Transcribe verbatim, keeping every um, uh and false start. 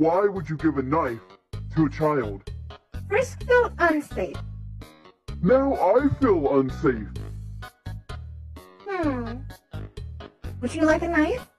Why would you give a knife to a child? Frisk felt unsafe. Now I feel unsafe. Hmm. Would you like a knife?